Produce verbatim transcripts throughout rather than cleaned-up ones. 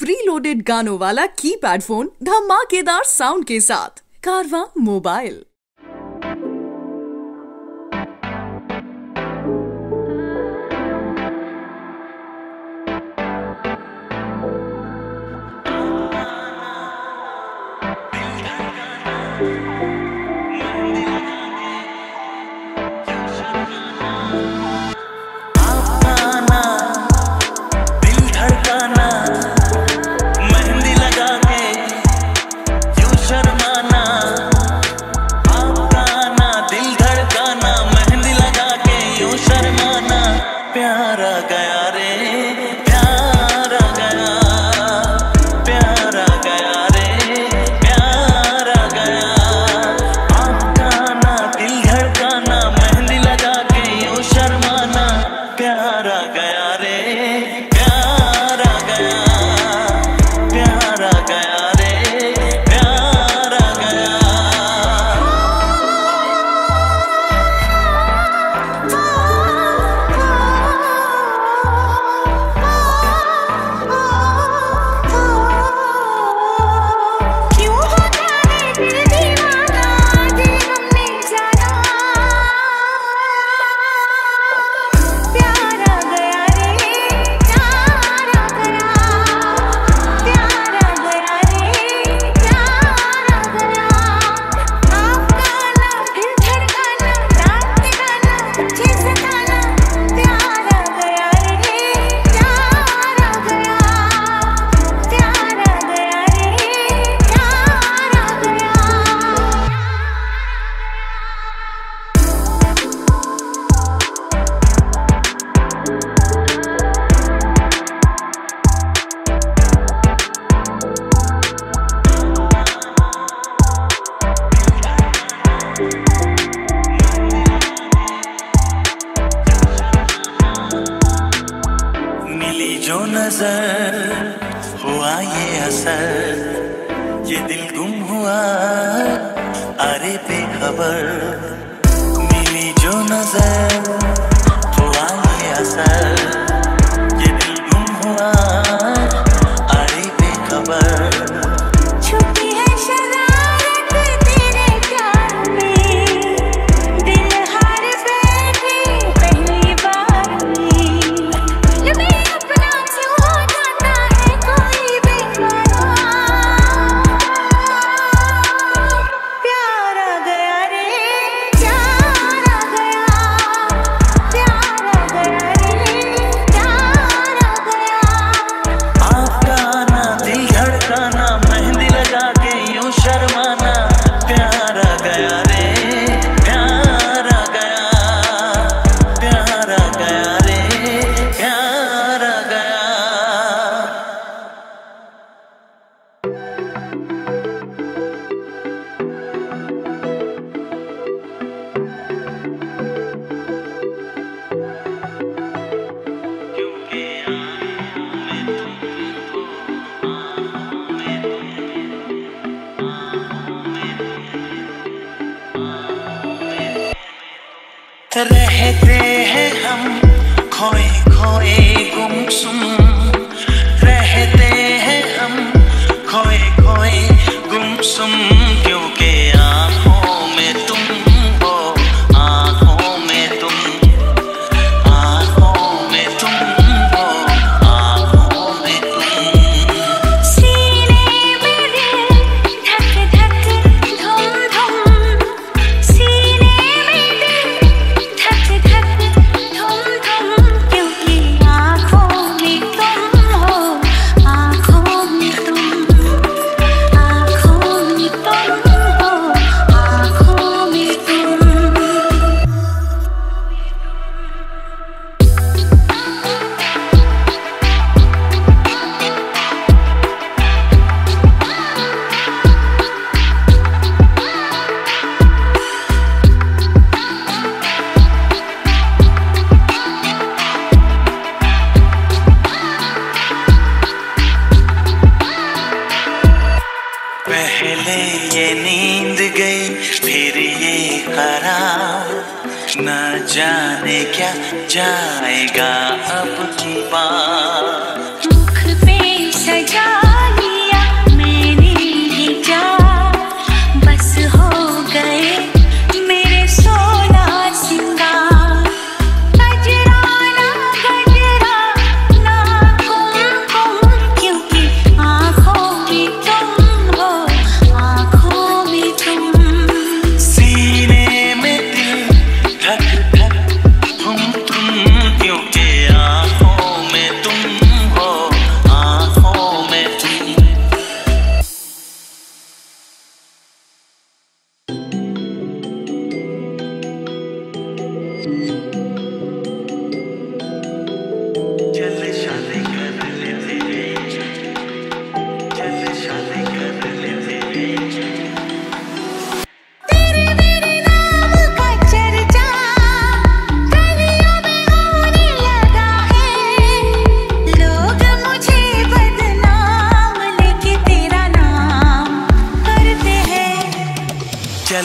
Pre loaded गानों वाला keypad phone धमाकेदार साउंड के साथ कारवां मोबाइल। प्यारा गया रे प्यारा गया प्यारा गया रे प्यारा गया आपका ना दिल धड़काना मेहंदी लगा के यूं शर्माना प्यारा गया रे प्यारा गया प्यारा गया रे प्यारा गया। मिली जो नजर हुआ ये असर ये दिल गुम हुआ अरे बेखबर मिली जो नजर हुआ ये असर ये दिल गुम हुआ अरे बेखबर। रहते हैं हम खोए खोए गुमसुम रहते हैं हम खोए खोए गुमसुम क्योंकि आँखों में तुम हो आँखों में तुम आँखों में तुम हो आँखों में तुम। सीने में दिल धक धक धुम धुम सीने में दिल धक धक धुम धुम क्योंकि आँखों में तुम हो आँखों में तुम आँखों में तुम हो आँखों में तुम। पहले ये नींद गई फिर ये करार न जाने क्या जाएगा अब की बात। मुख पे सजा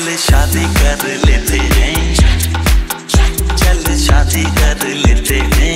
चल शादी कर लेते हैं, चल शादी कर लेते हैं।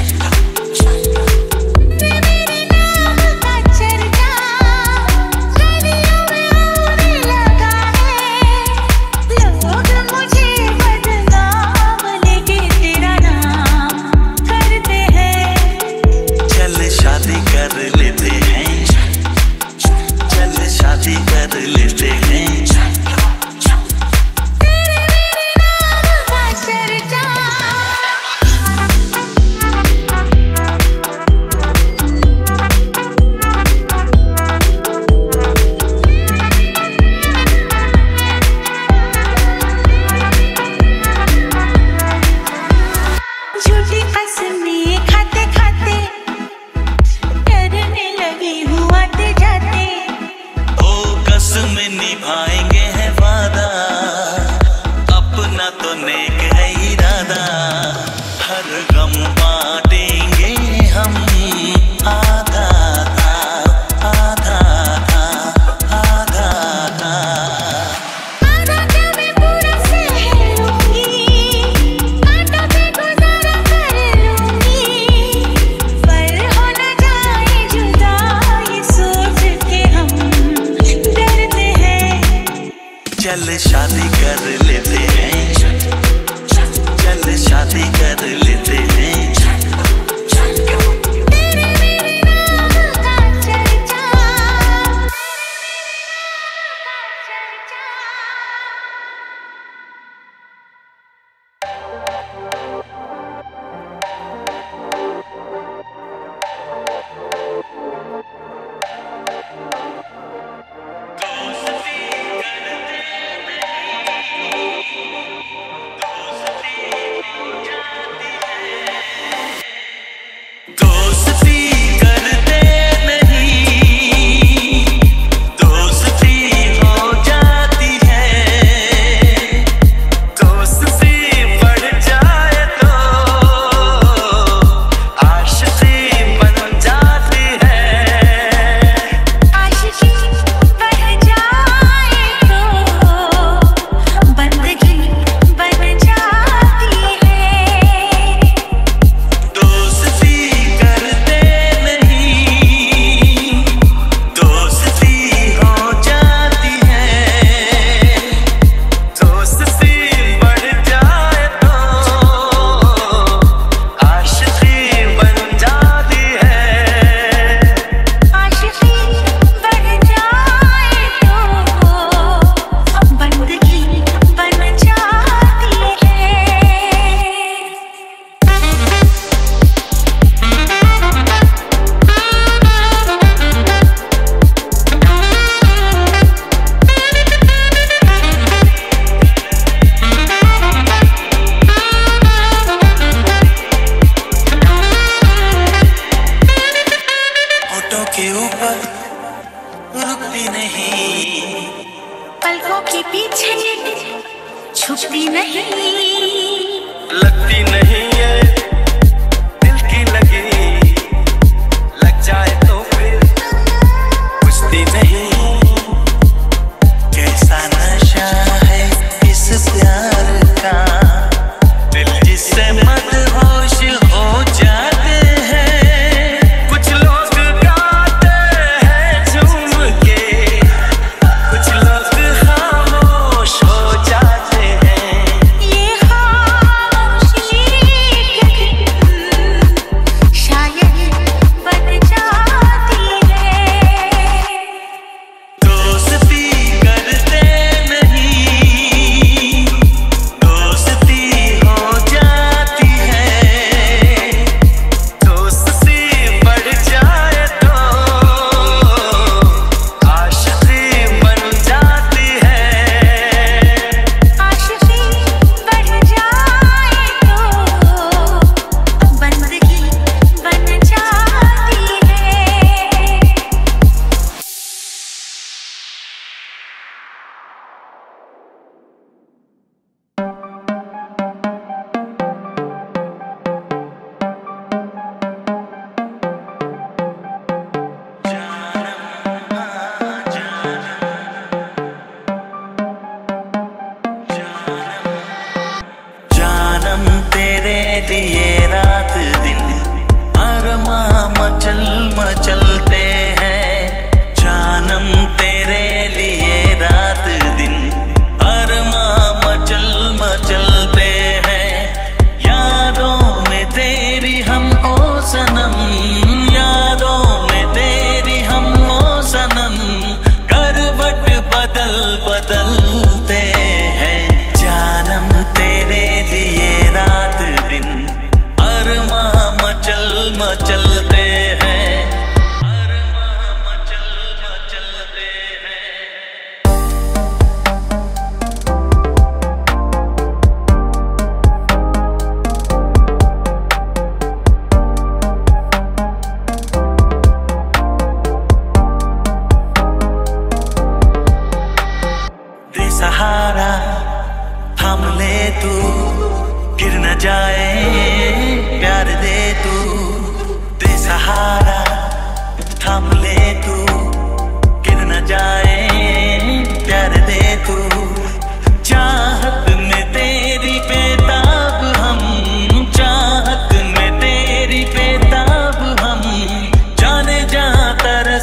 निभाएंगे है वादा, अपना तो नेक है इरादा, हर गम बांटेंगे हम आधा आधा आधा आधा आधा। आधा क्या मैं पूरा सह लूंगी, आधा पे गुजारा कर लूंगी, पर हो न जाए जुदा ये सोच के हम डरते हैं। चल शादी कर लेते हैं, चल शादी कर लेते हैं। तेरे मेरे नाम का चर्चा, चर्चा। दोस्ती करते नहीं, दोस्ती हो जाती है, दोस्ती बढ़ जाए तो आशिकी बन जाती है। आशिकी बढ़ जाए तो बंदगी बन जाती है। दोस्ती करते नहीं, दोस्ती हो जाती है, दोस्ती बढ़ जाए तो आशिकी बन जाती है। आशिकी बढ़ जाए तो बंदगी बन जाती है। होठों के ऊपर रुकती नहीं, पलकों के पीछे छुपती नहीं, लगती नहीं है दिल की लगी, लग जाए तो फिर बुझती नहीं। कैसा नशा है इस प्यार का, दिल जिससे मदहोश हो जाते हैं। कुछ लोग गाते हैं झूम के, कुछ लोग खामोश हो जाते हैं। ये खामोशी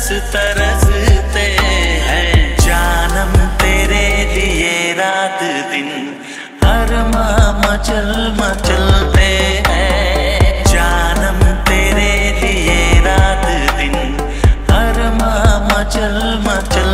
तरसते हैं जानम तेरे लिए रात दिन अरमां मचल मचलते हैं जानम तेरे लिए रात दिन अरमां मचल मचल